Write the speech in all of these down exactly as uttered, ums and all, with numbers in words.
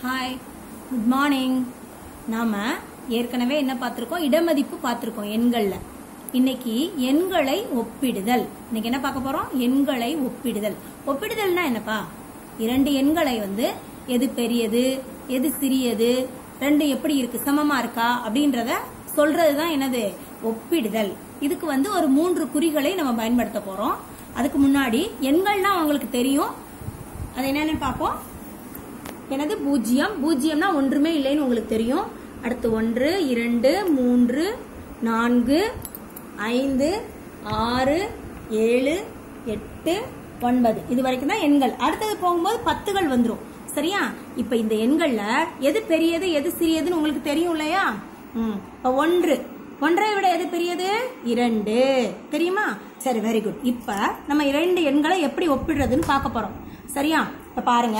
Hi, good morning. நாம ஏற்கனவே என்ன பார்த்திருக்கோம்? இடமதிப்பு பார்த்திருக்கோம் எண்கள்ல. இன்னைக்கு எண்களை ஒப்பிடுதல். இன்னைக்கு என்ன பார்க்க போறோம்? எண்களை ஒப்பிடுதல். ஒப்பிடுதல்னா என்னப்பா? இரண்டு எண்களை வந்து எது பெரியது, எது சிறியது, ரெண்டு எப்படி இருக்கு, சமமா இருக்கா அப்படின்றத சொல்றதுதான் என்னது? ஒப்பிடுதல். இதுக்கு வந்து ஒரு மூன்று குறிகளை நம்ம பயன்படுத்த போறோம். அதுக்கு முன்னாடி எண்கள்னா உங்களுக்கு தெரியும், அது என்னன்னு பார்ப்போம். எனது பூஜ்ஜியம். பூஜ்ஜியம்னா ஒன்றுமே இல்லைன்னு உங்களுக்கு தெரியும். அடுத்து ஒன்று, இரண்டு, மூன்று, நான்கு, ஐந்து, ஆறு, ஏழு, எட்டு, ஒன்பது, இது வரைக்கும் தான் எண்கள். அடுத்தது போகும்போது பத்துகள் வந்துடும். சரியா? இப்ப இந்த எண்கள்ல எது பெரியது, எது சிறியதுன்னு உங்களுக்கு தெரியும் இல்லையா? ம் இப்ப ஒன்று, ஒன்றை விட எது பெரியது? இரண்டு. தெரியுமா? சரி, வெரி குட். இப்ப நம்ம இரண்டு எண்களை எப்படி ஒப்பிடுறதுன்னு பார்க்க போறோம். சரியா? இப்ப பாருங்க,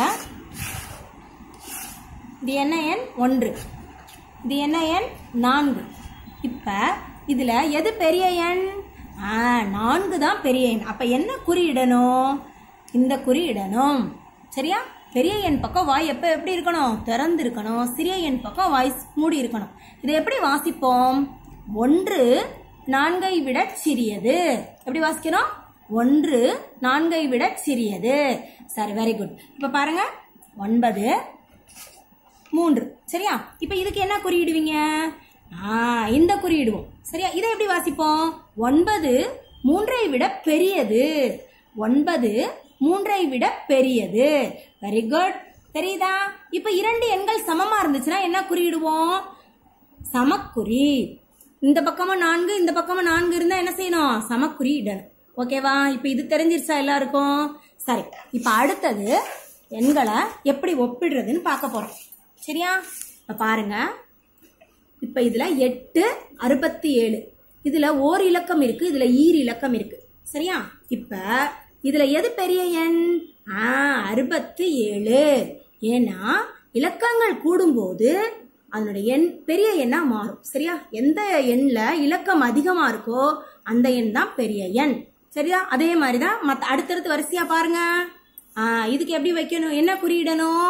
இது என்ன எண்? ஒன்று. இது என்ன எண்? நான்கு. இப்ப இதுல எது பெரிய எண்? நான்கு தான் பெரிய எண். அப்ப என்ன குறியிடணும்? இந்த குறியிடணும். சரியா? பெரிய எண் பக்கம் வாய் எப்ப எப்படி இருக்கணும்? திறந்து இருக்கணும். சிறிய எண் பக்கம் வாய் மூடி இருக்கணும். இதை எப்படி வாசிப்போம்? ஒன்று நான்கை விட சிறியது. எப்படி வாசிக்கிறோம்? ஒன்று நான்கை விட சிறியது. சரி, வெரி குட். இப்ப பாருங்க, ஒன்பது, மூன்று. சரியா? இப்ப இதுக்கு என்ன குறியிடுவீங்க? இந்த குறியிடுவோம். சரியா? இதை எப்படி வாசிப்போம்? ஒன்பது மூன்றை விட பெரியது. ஒன்பது மூன்றை விட பெரியது. Very good. தெரியுதா? இப்ப இரண்டு எண்கள் சமமா இருந்துச்சுன்னா என்ன குறியிடுவோம்? சமக்குறி. இந்த பக்கமும் நான்கு, இந்த பக்கமும் நான்கு இருந்தா என்ன செய்யணும்? சமக்குறி இடணும். ஓகேவா? இப்ப இது தெரிஞ்சிருச்சா எல்லாருக்கும்? சரி, இப்ப அடுத்தது எண்களை எப்படி ஒப்பிடுறதுன்னு பார்க்க போறோம். சரியா? இப்ப பாருங்க, இப்ப இதுல எட்டு, அறுபத்தி ஏழு, இதுல ஓர் இலக்கம் இருக்கு, இதுல ஈர் இலக்கம் இருக்கு. சரியா? இப்ப இதுல எது பெரிய எண்? அறுபத்தி ஏழு. ஏன்னா இலக்கங்கள் கூடும்போது அதனுடைய எண் பெரிய எண்ணா மாறும். சரியா? எந்த எண்ல இலக்கம் அதிகமா இருக்கோ அந்த எண் தான் பெரிய எண். சரியா? அதே மாதிரிதான் மத்த அடுத்தடுத்து வரிசையா பாருங்க. ஆஹ் இதுக்கு எப்படி வைக்கணும்? என்ன குறியிடணும்?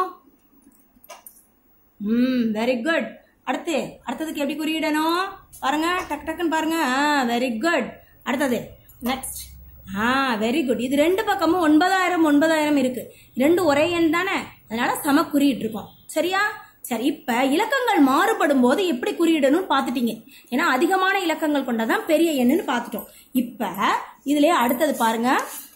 ம் வெரி குட். அடுத்து அடுத்ததுக்கு எப்படி குறியிடணும்? பாருங்க, டக் டக்குன்னு பாருங்க. Very good. அடுத்தது நெக்ஸ்ட். ஆ வெரி குட். இது ரெண்டு பக்கமும் ஒன்பதாயிரம் ஒன்பதாயிரம் இருக்கு. ரெண்டு ஒரே எண் தானே, அதனால சம குறியிட்டு இருக்கோம். சரியா? சரி, இப்ப இலக்கங்கள் மாறுபடும் போது எப்படி குறியிடணும் பாத்துட்டீங்க. ஏன்னா அதிகமான இலக்கங்கள் கொண்டதான் பெரிய எண்ணுன்னு பாத்துட்டோம். இப்ப இதுலயே அடுத்தது பாருங்க,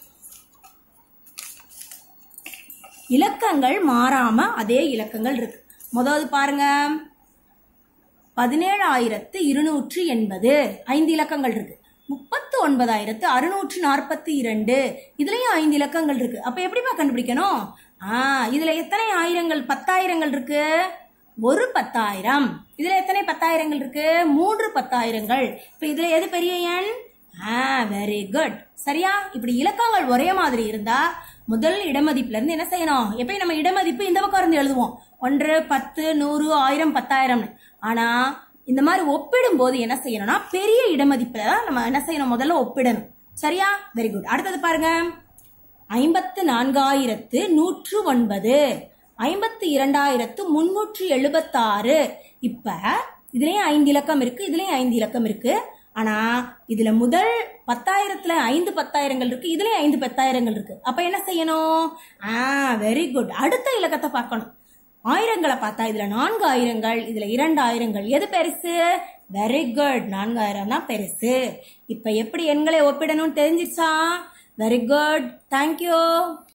இலக்கங்கள் மாறாம அதே இலக்கங்கள் இருக்கு. முதல்ல பாருங்க, பதினேழாயிரத்து இருநூற்றி எண்பது, ஐந்து இலக்கங்கள் இருக்கு. முப்பத்து ஒன்பதாயிரத்து அறுநூற்று நாற்பத்தி இரண்டு, இதுலயும் ஐந்து இலக்கங்கள் இருக்கு. அப்ப எப்படிப்பா கண்டுபிடிக்கணும்? ஆஹ் இதுல எத்தனை ஆயிரங்கள், பத்தாயிரங்கள் இருக்கு? ஒரு பத்தாயிரம். இதுல எத்தனை பத்தாயிரங்கள் இருக்கு? மூன்று பத்தாயிரங்கள். இப்ப இதுல எது பெரிய எண்? ஆஹ் வெரி குட். சரியா? இப்படி இலக்கங்கள் ஒரே மாதிரி இருந்தா முதல் இடமதிப்புல இருந்து என்ன செய்யணும்? எப்பயும் நம்ம இடமதிப்பு இந்த பக்கம் இருந்து எழுதுவோம், ஒன்று, பத்து, நூறு, ஆயிரம், பத்தாயிரம்னு. ஆனா இந்த மாதிரி ஒப்பிடும் போது என்ன செய்யணும்னா பெரிய இடமதிப்புல நம்ம என்ன செய்யணும்? முதல்ல ஒப்பிடணும். சரியா? Very good. அடுத்தது பாருங்க, ஐம்பத்து நான்காயிரத்து நூற்று ஒன்பது, ஐம்பத்தி இரண்டாயிரத்து முன்னூற்றி எழுபத்தி ஆறு. இப்ப இதுலயும் ஐந்து இலக்கம் இருக்கு, இதுலயும் ஐந்து இலக்கம் இருக்கு. ஆனா இதுல முதல் பத்தாயிரத்துல ஐந்து பத்தாயிரங்கள் இருக்கு, இதுலயும் ஐந்து பத்தாயிரங்கள் இருக்கு. அப்ப என்ன செய்யணும்? ஆஹ் வெரி குட். அடுத்த இலக்கத்தை பார்க்கணும். ஆயிரங்களை பார்த்தா இதுல நான்கு ஆயிரங்கள், இதுல இரண்டு ஆயிரங்கள். எது பெருசு? வெரி குட், நான்காயிரம் தான் பெருசு. இப்ப எப்படி எண்களை ஒப்பிடணும் தெரிஞ்சிச்சா? Very good. தேங்க்யூ.